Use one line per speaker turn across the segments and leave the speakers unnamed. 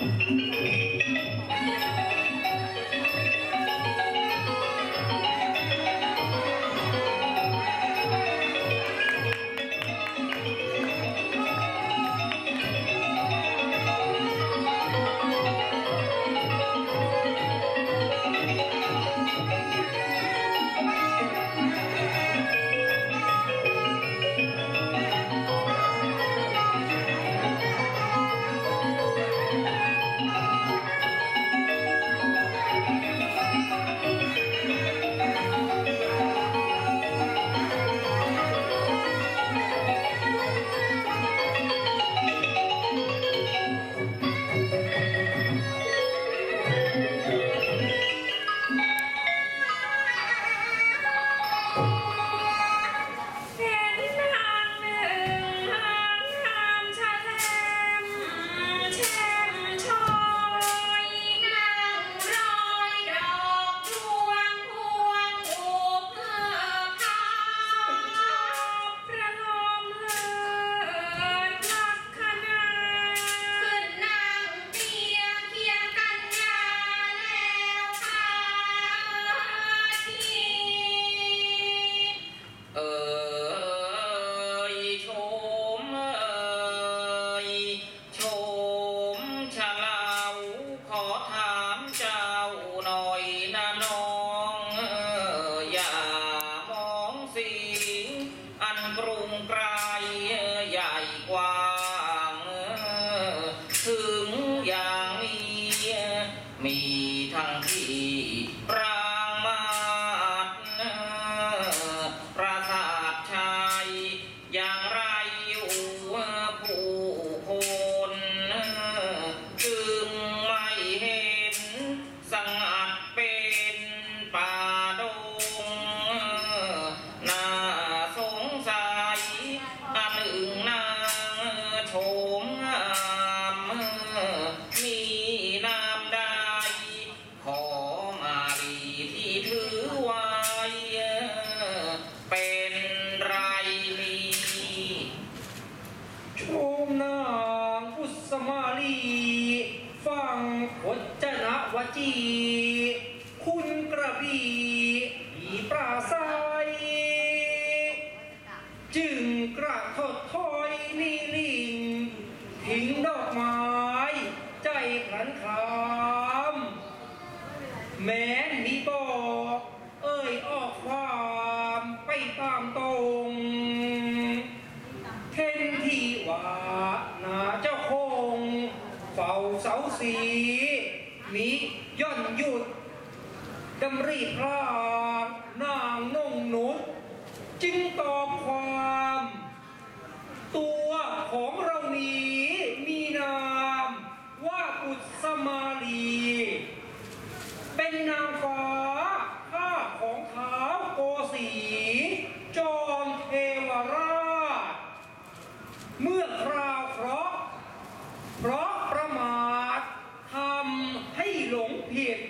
คุณกระบี่ผีปราศัยจึงกระทดถอยนิลิงทิ้งดอกไม้ใจขันขามแม้นมีบอกเอ่ยออกความไปตามตรงเท่นที่ว่านาเจ้าคงเฝ้าเสาสีมิย่อนหยุดดำรีพรางนางนงนุษจึงตอบความตัวของเรานี้มีนามว่ากุศมาลีเป็นนางฟ้าข้าของเท้าโกสีจอมเทวราชเมื่อคราวเพราะประมาททำให้หลงผิด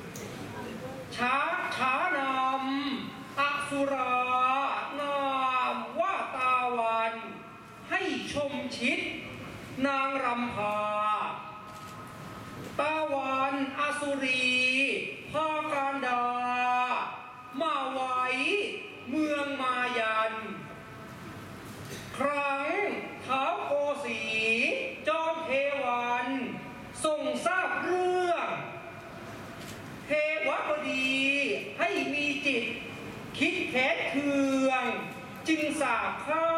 ช้านำอสุรานามว่าตาวันให้ชมชิดนางรำพาตาวันอสุรีพาการดามาไว้เมืองมายันครั้งเท้าโกสีจอมเทวันทรงทราบเรื่องเทวบดีให้มีจิตคิดแค้นเคืองจึงสาบฆ่า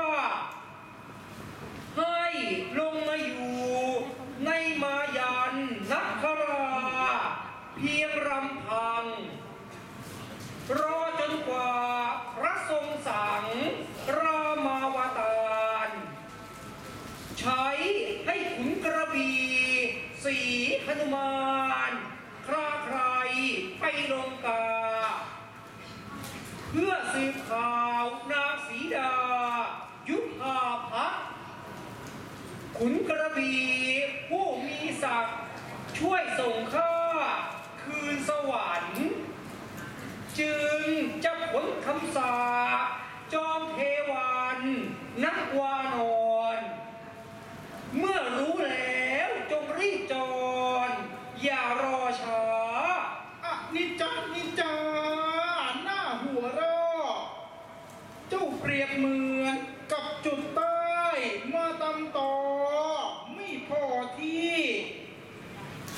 ให้ลงมาอยู่ในมายันนักคราเพียงรำพังรอจนกว่าพระทรงสั่งรามาวตารใช้ให้ขุนกระบี่สีหนุมานคราใครไปลงกาเพื่อสืบข่าวนางสีดายุภาภักดิ์ขุนกระบี่ผู้มีศักดิ์ช่วยส่งข้าคืนสวรรค์จึงจะผลคำสาปจอมเทวันนักวานอนเมื่อรู้แล้วจงรีบจอ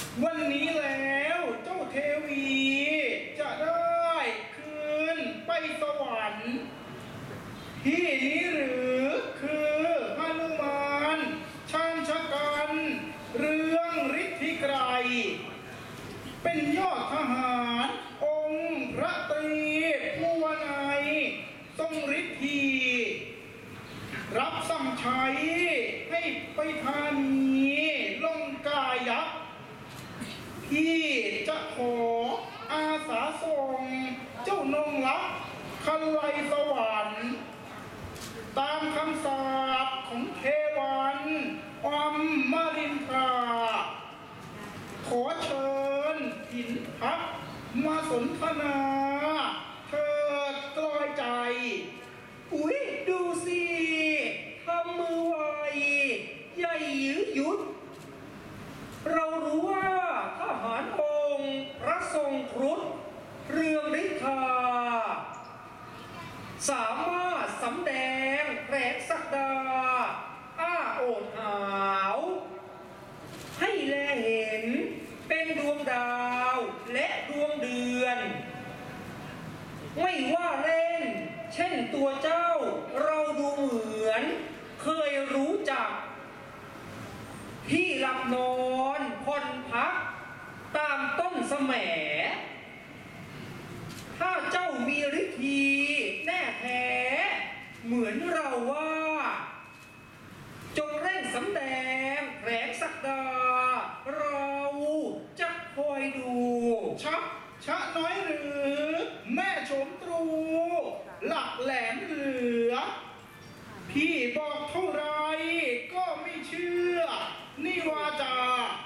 วันนี้แล้วเจ้าเทวีจะได้คืนไปสวรรค์ที่นี้หรือคือหนุมานช่างชะกันเรื่องฤทธิไกรเป็นยอดทหารองค์พระตรีผู้วนัยทรงฤทธีรับสั่งใช้ให้ไปธานีลงกายักษ์ที่จะขออาสาส่งเจ้านงลักษ์คันไลสวรรค์ตามคำสาปของเทวันอมมารินทราขอเชิญหินพักมาสนทนาเถิดกลอยใจ
อุ๊ยดูสิทำมือไวใหญ่ยืดยุดเรารู้ว่าทหารองค์พระทรงครุฑเรืองฤทธาสามารถสำแดงแผลศักดาอ้าโอดหาวให้แลเห็นเป็นดวงดาวและดวงเดือนไม่ว่าเล่นเช่นตัวเจ้าเราดูเหมือนเคยรู้จักที่หลับนอนผ่อนพักตามต้นแสมถ้าเจ้ามีฤทธีแน่แท้เหมือนเราว่าจงเร่งสำแดงแผลงศักดาเราจะคอยดู
ชักชะน้อยหรือแม่ชมตรูหลักแหลมเหลือพี่บอกเท่าไรก็ไม่เชื่อนี่วาจา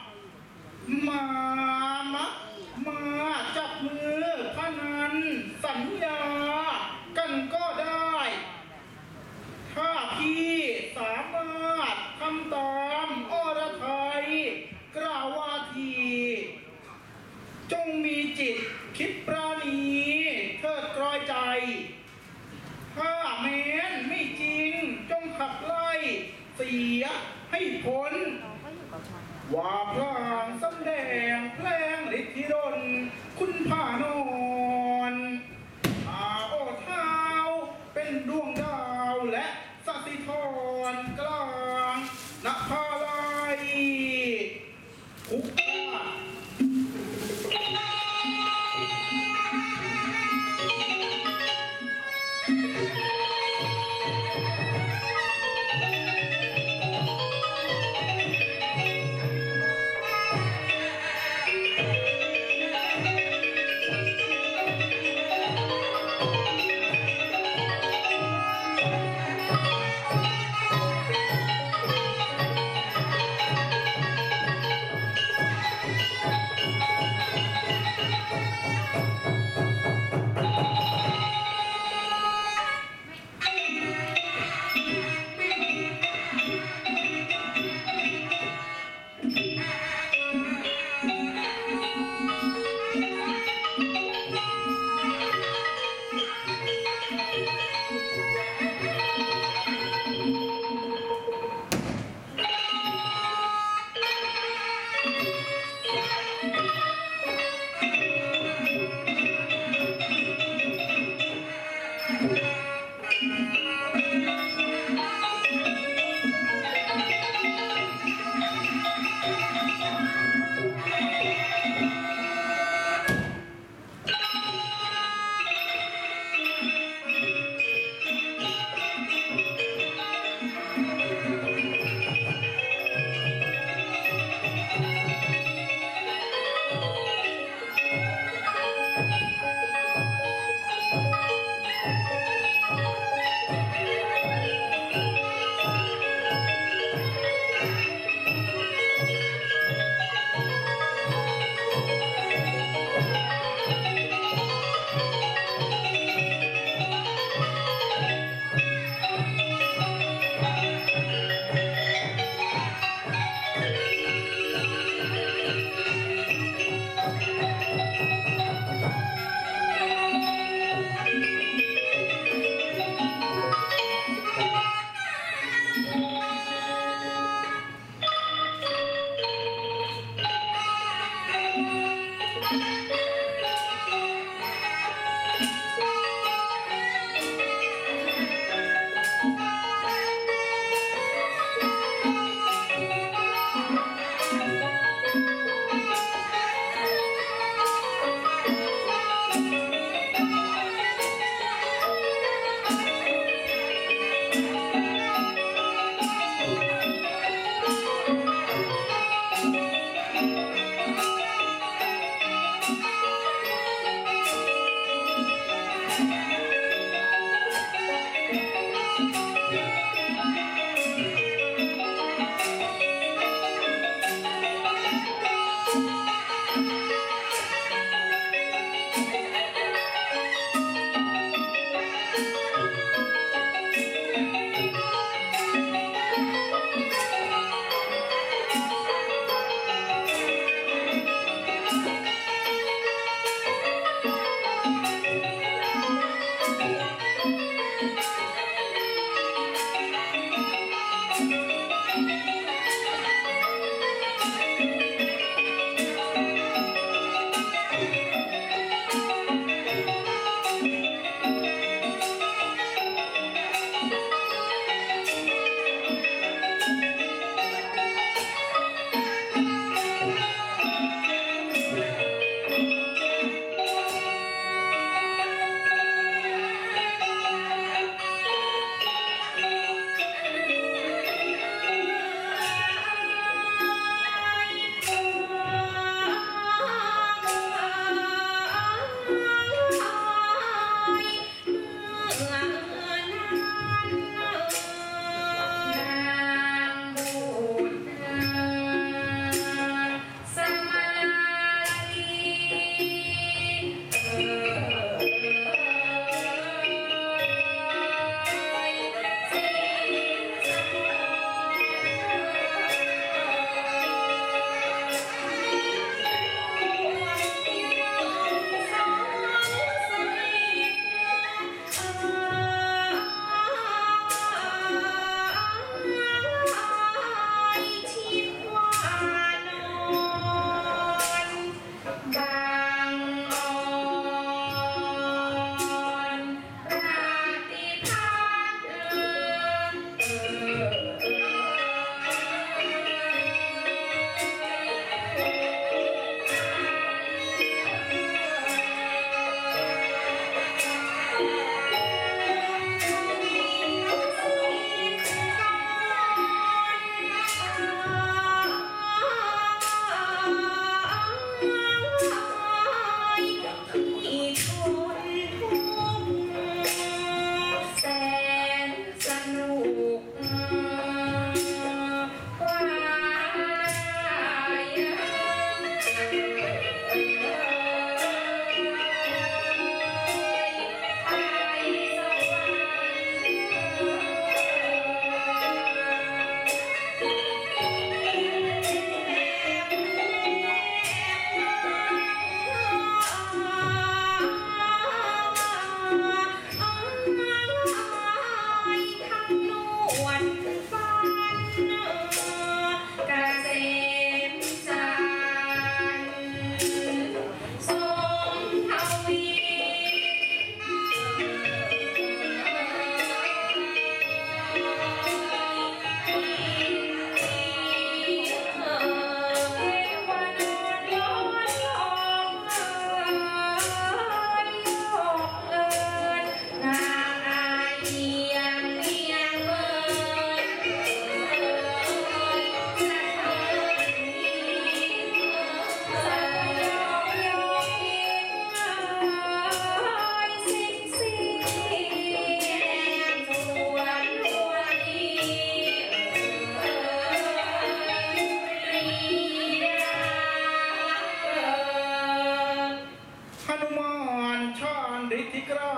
มาจับมือพนันสัญญากันก็ได้ถ้าพี่สามารถทำตามอรไทยกล่าววาทีจงมีจิตคิดปราณีเถิดกลอยใจถ้าแม้นไม่จริงจงขับไล่เสียให้พ้นว่าพลางสำแดงแพลงฤทธิดลคุณพานอนโอเท้าเป็นดวงดาวและสัสิธรกลางนภาลัยคุกคา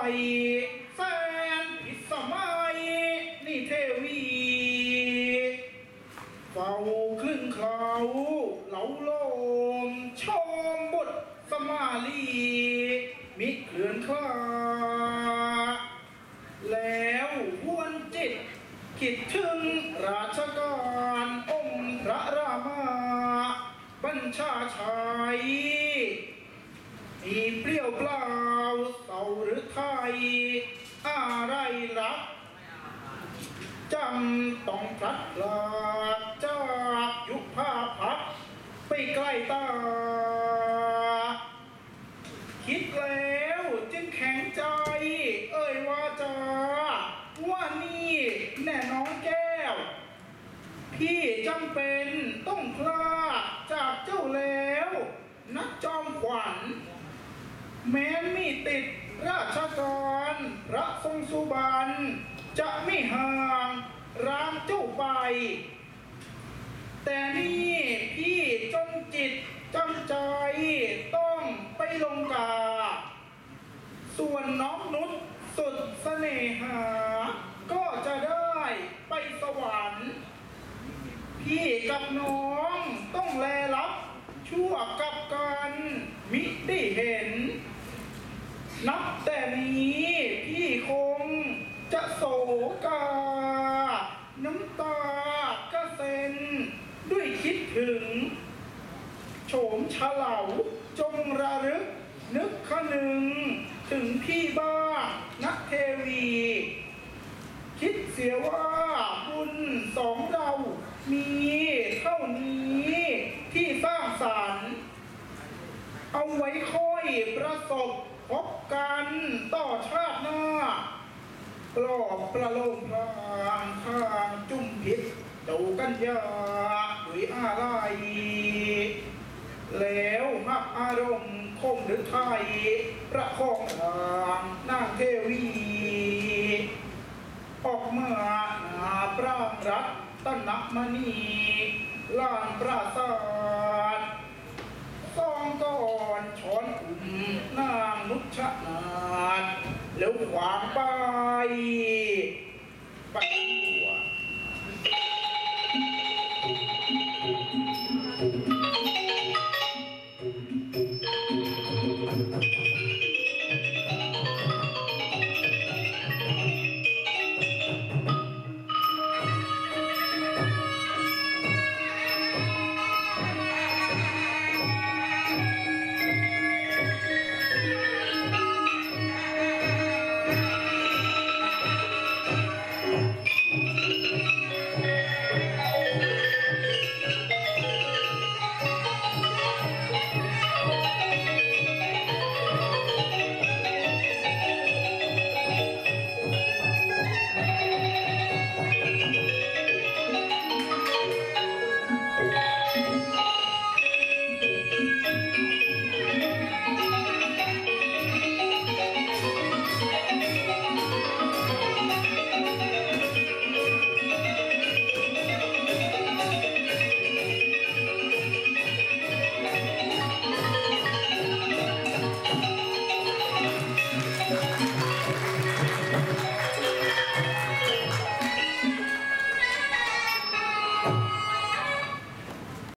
แสนพิสมัยนี่เทวีเฝ้าคลึงเคล้าเหลาโลมชมบทสมาลีมิเคลื่อนคลาแล้วหวนจิตคิดถึงราชการองค์พระรามาบัญชาชัยมีเปรี้ยวเปล่าเศร้าหรือไทยอะไรรักจำต้องพลัดพรากจากยุคภาพักไปใกล้ตาคิดแล้วจึงแข็งใจเอ่ยว่าจาว่านี่แน่น้องแก้วพี่จำเป็นต้องพลาดจากเจ้าแล้วนักจอมขวัญแม้นมีติดราชการพระทรงสุบรรณจะไม่ห่างร้างเจ้าไปแต่นี่พี่จนจิตจำใจต้องไปลงกาส่วนน้องนุชสุดเสน่หาก็จะได้ไปสวรรค์พี่กับน้องต้องแลรับชั่วกับกันมิได้เห็นนับแต่นี้พี่คงจะโศกาน้ำตากระเซ็นด้วยคิดถึงโฉมเฉลาจงระลึกนึกคนึงถึงพี่บ้างนักเทวีคิดเสียว่าบุญสองเรามีเท่านี้ที่สร้างสรรค์เอาไว้ค่อยประสบพบกันต่อชาติหน้าปลอบประโลมพรางข้างจุ่มพิษเจ้ากันยาด้วยอะไรแล้วหักอารมณ์คมหรือไทยประคองทางนางเทวีออกเมื่อนาปรางรัตตนมณีลานปราศาสซองก่อนช้อนอุ่มนางนุชนาถแล้วขวางไป